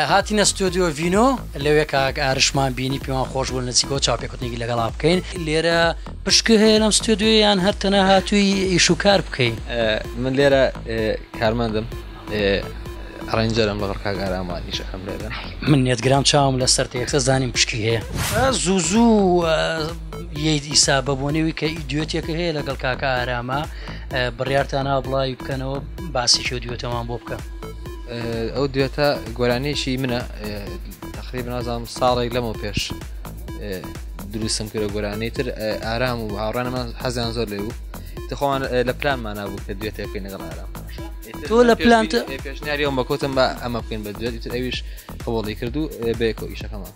هاتینە ستۆدیۆ ڤینۆ لەوێ کاک ئارشمان بینی پێوان خۆش بوون نزیکەوە چاوپێکوتنێکی لەگەڵا بکەین لێرە پشکە هەیە لەم ستۆدیۆیان هەر تەنها هاتووی ئیش و کار بکەین من لێرە کارمەندم ڕەنجەرم لەگەڵ کاک ئارامانی ئیشەکەم لێرە من نێتگرام چاوم لەسەر تێکسە زانیم پشکی هەیە زوو ئیسا بەبوونەوەی کە ئیدیۆتێکە هەیە لەگەڵ کاکە ئارامە بڕیارتانە بڵاوی بکەنەوە باسی شێ دیوێتەمان بۆ بکە ئەو دوێتە گۆرانیشی منە تقریبا نازانم ساڵێک لەمەوە پێش دروستم کردە گۆرانی تر ئارام و هاوڕانەمان حەزیان زۆر لێ بوو خۆمان لە پلانمان نبوو کە دوێتەکەی لەگەڵ ئارام تۆ لە پلانتە پێشنیاریەوە بەکۆتم بە ئەمە بکەین بە دوێت ئیتر ئەویش قبوڵی کرد و بەیەکەوە ئیشەکەمان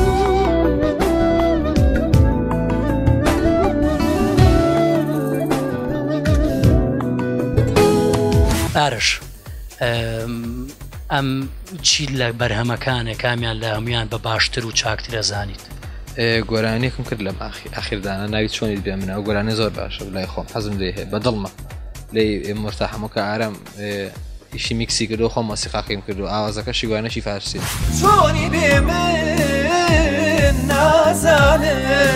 ئارش ئەم چی لە بەرهەمەکانە کامیان لە هەمویان بە باشتر و چاکترە زانیت گۆرانیەکم کرد لەم ئاخیردانە ناوی چۆنیت بێ منە ئەو گۆرانی زۆر باشە لای خۆم حەزم لێ هەیە بەدڵمە لێ مرتاحەمەکە ئارام ئیشی میکسی کردو خۆم مۆسیقاکەیم کردو ئاوازەکەشی گوانەشی فارسی چۆنی بێ من نازانێ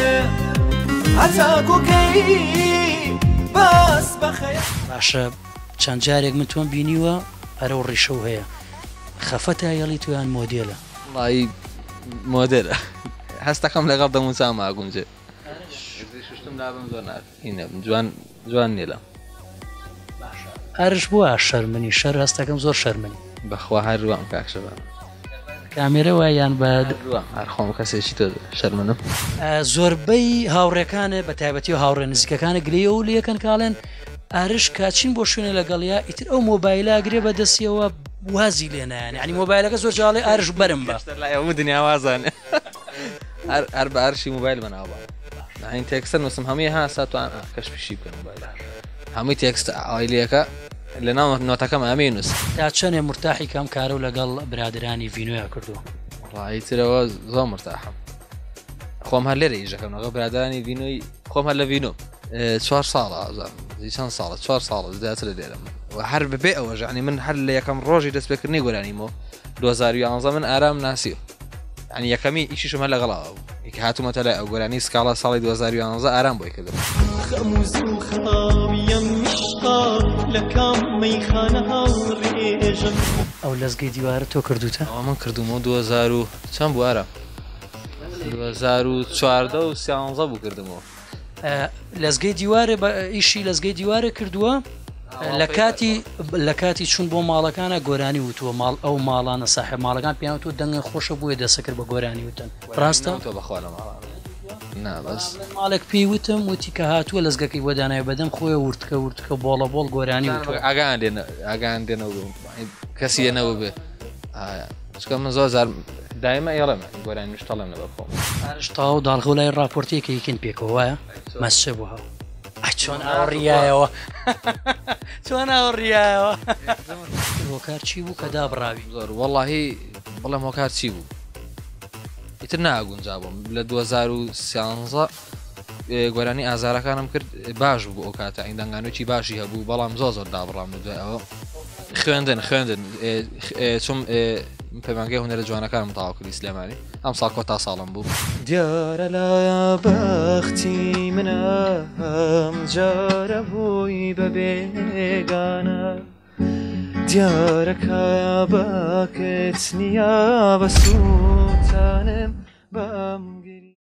هەتاکوکەی باس بەخەیە باشە چەند جارێک من تۆم بینیوە ئەرە و ڕیشە و هەیە خەفەتە هەیەڵی تویان مۆدێلە وڵی مۆدێلە هەستەکەم لەگەڵ دەموچا ماگونجێ شتم لابم زۆر نینە جوان نیێلە ئەرش بووە شەرمنی شەر هەستەکەم زۆر شەرمنی بەخوا هەروام کاکشەبان کامێرە وایان بە هەرخۆم کەسێکی تۆ شەرمنم زۆربەی هاوڕێکانە بە تایبەتی و هاوڕێ نزیکەکانە گرێ و لەکەن کاڵێن ئارش کاچین بۆ شوێنە لەگەڵیا ئیتر ئەو مۆبایلە گرێ بە دەستیەوە وازی لێنیان ینی مۆبایلەکە زۆر جاڵێ ئارش بەرم بە دنیاوازانێ هەر بە ئارشی مۆبایل بەناوە این تێکستە نووسم هەمووی ها ساتوان کەش پیشی بکەن مۆبایل هەمووی تێکست ئایلەکە لە ناو نۆتەکەم ئەمێ نووس تا چەندێ مرتاحی کەم کارە و لەگەڵ برادرانی ڤینۆیا کردو ڕایترەوە زۆر مرتاحم خۆم هەر لێرە ئیژەکەم لەگەڵ برادرانی ڤینۆی خۆم هەر لە ڤینۆ 4 ساڵە چەند ساڵە 4 ساڵە زیاتر لە لێرەم هەر ببێ ئەوەژ ینی من هەر لە یەکەم ڕۆژی دەستپێکردنی گۆرانیمەوە 2011 من ئارام ناسیوە ینی یەکەمی ئیشیشم هەر لەگەڵاوە بوو یەکە هاتوومەتە لای ئەو گۆرانی سکاڵا ساڵی 2011 ئارام بۆی کردم ئەو لەزگەی دیوارە تۆ کردوتە ئەوە من کردومەوە 2000 چەند بوو ئارە 2014 و 13 بوو کردمەوە لەزگەی دیوارە بە ئیشی لەزگەی دیوارە کردووە لە کاتی چوون بۆ ماڵەکانە گۆرانی وتووە ماڵ ئەو ماڵانە ساحب ماڵەکان پێیان تۆ دەنگە خۆشە بووە دەسەکرد بە گۆرانی وتن ڕاستە تۆ بەخوا لە ماڵ ماڵێک پێی وتم وتی کە هاتووە لەزگەکەی بۆدانای بەدەم خۆی ورتکە بۆڵە بۆڵ گۆرانی ئاگان دێنەوە کەسی دێنەوە بێ چکە من زۆر زار دایمە ئێڵم گۆرانی مشتەڵم لە بەخۆم ئاشتا و داڵغە لای راپۆرتێکە یکن پێکەوە وایە مەسچە بوو هەو چۆن ئاڕیایەوە چۆن ئاڕیایەوە هۆکار چی بوو کە دابڕاوی زۆر وەڵاهی بەڵام هۆکار چی بوو ئیتر ناگونجا بووم لە 2013 گۆرانی ئازارەکانم کرد باش بوو ئەو کاتە ئەین دەنگانوێکی باشی هەبوو بەڵام زۆر دابڕام لە دوای ئەوە خوێندن چۆم پەیمانگەی هونەرە جوانەکانم تاوا کردی سلێمانی ئەم ساڵ کۆتا ساڵم بوو دیارە لایە بەختی منە ئەم جارە بووی بە بێگانە دیارەکە باکت نییە بە سووتانم بەم گری